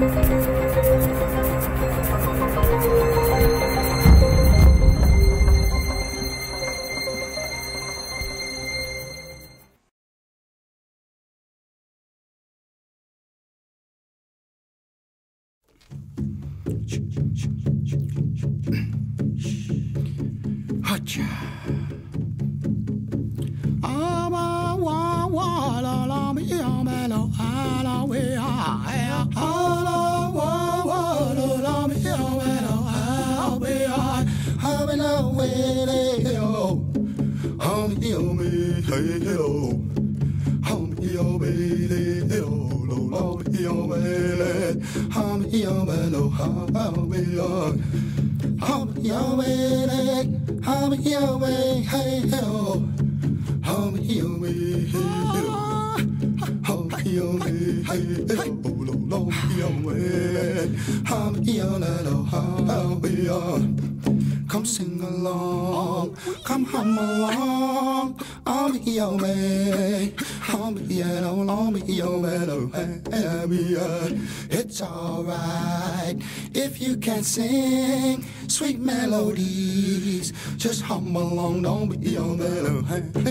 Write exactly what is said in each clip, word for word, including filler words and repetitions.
Hacha. Ama wa wa la la mi ya me lo ala we ha ya ala wa wa la la mi ya me lo ala we ha ha me lo we le yo ha mi yo me hey yo ha mi yo me le yo lo lo mi yo me le ha mi yo me lo ha me yo Hum Yahweh, hum Yahweh, hey ho, hum Yahweh, hey ho, hum Yahweh, hey ho, lo lo Yahweh, hum Yahweh, hum Come sing along, come hum along, hum Yahweh, hum Yahweh, hey, it's alright if you can't sing sweet melodies, just hum along, don't be your mellow.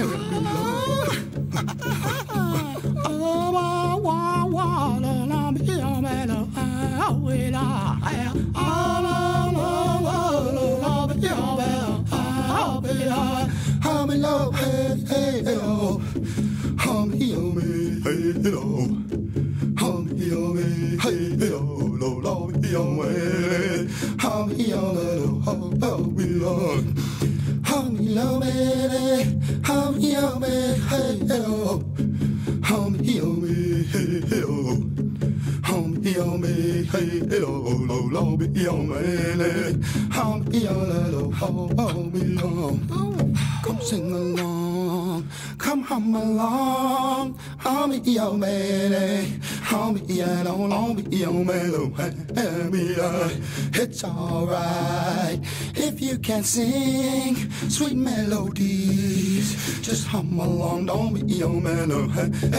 Hum hello, hey, hey, hello. Hum yo me, hey, hello. Hum yo me, hey, hello, lo, lo, yo me. Hum yo me, ho, ho, we love. Hum yo me, hum yo me, hey, hello. Hum yo me, hey, hello. Hum yo me, hey, hello, lo, lo, yo me. Hum yo me, ho, ho, we love. Come sing along, come hum along, hum yo me, hum yo no, yo me, it's alright if you can't sing sweet melodies, just hum along, don't be yo me,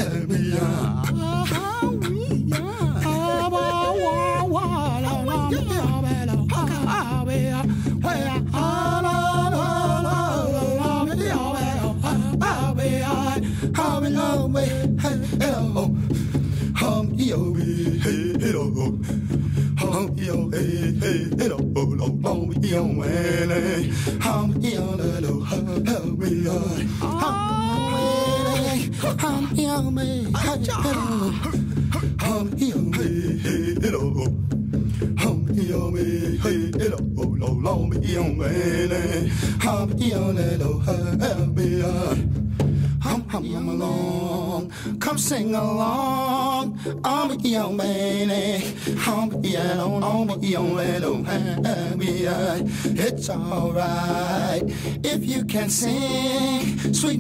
Hum hello, hey hello, hum yo hey hello, hum yo hey hey hello, lo lo yo man, hum yo lo hum me hum yo me hey hello, hum yo hey hey hello, hum yo me hey hello, lo lo yo man, hum yo lo hum me. Hum hum along, come sing along. I'm a young man, I'm a young, young little baby. It's alright if you can't sing sweet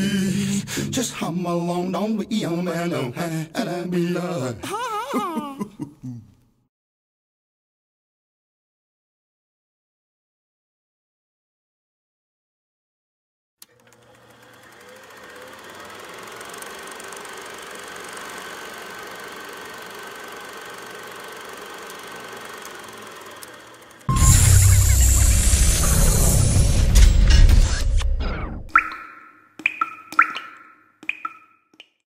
melody. Just hum along, don't be young man, and be